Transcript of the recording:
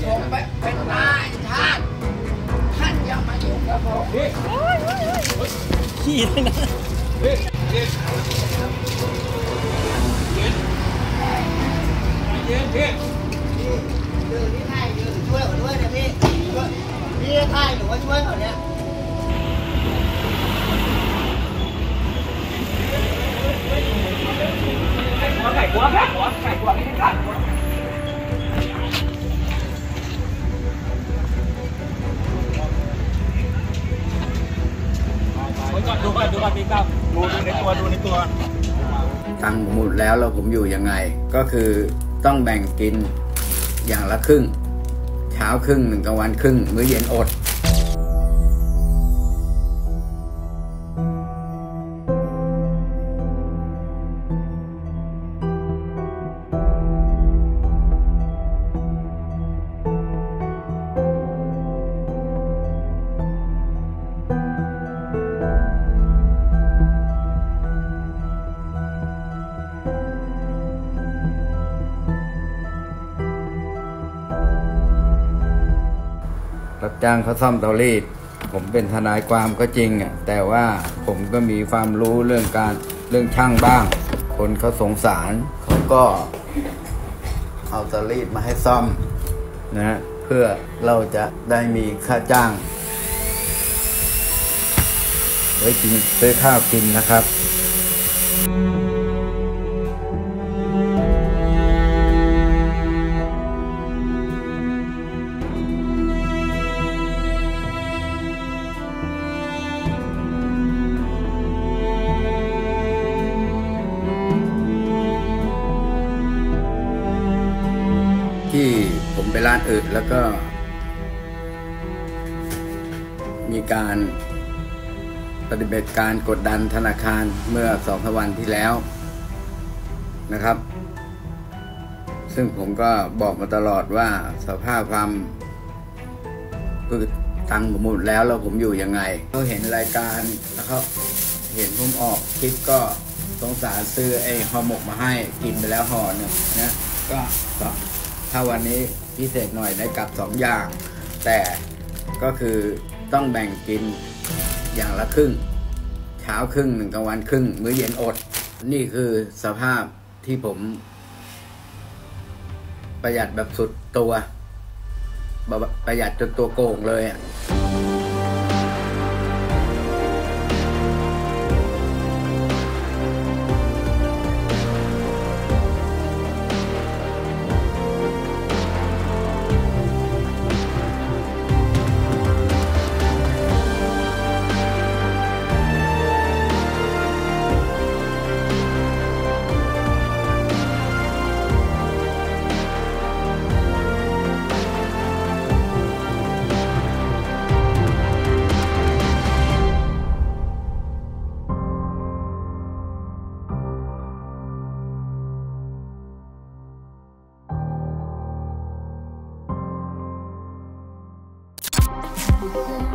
ผมเป็นนายท่านท่านอย่ามายุ่งกับผมขี้เลยนะเย็นคือที่ไทยคือช่วยเขาด้วยนะพี่พี่ไทยหนูว่าช่วยเขาเนี่ยไก่กัวไม่ได้กัดดูก่อนมีกล้ามดูในตัวตังค์หมดแล้วผมอยู่ยังไงก็คือต้องแบ่งกินอย่างละครึ่งเช้าครึ่งหนึ่งกลางวันครึ่งมื้อเย็นอดรับจ้างเขาซ่อมเตารีดผมเป็นทนายความก็จริงแต่ว่าผมก็มีความรู้เรื่องช่างบ้างคนเขาสงสารเขาก็เอาเตารีดมาให้ซ่อมนะเพื่อเราจะได้มีค่าจ้างไว้กินซื้อข้าวกินนะครับที่ผมไปร้านอื่นแล้วก็มีการปฏิบัติการกดดันธนาคารเมื่อ2-3 วันที่แล้วนะครับซึ่งผมก็บอกมาตลอดว่าสภาพความคือตังค์ผมหมดแล้วผมอยู่ยังไงเขาเห็นรายการแล้วเขาเห็นผมออกคลิปก็สงสารซื้อไอ้ห่อหมกมาให้กินไปแล้วห่อหนึ่งนะก็ถ้าวันนี้พิเศษหน่อยได้กลับ2 อย่างแต่ก็คือต้องแบ่งกินอย่างละครึ่งเช้าครึ่งหนึ่งกลางวันครึ่งมื้อเย็นอดนี่คือสภาพที่ผมประหยัดแบบสุดตัวประหยัดจนตัวโกงเลย Thank you.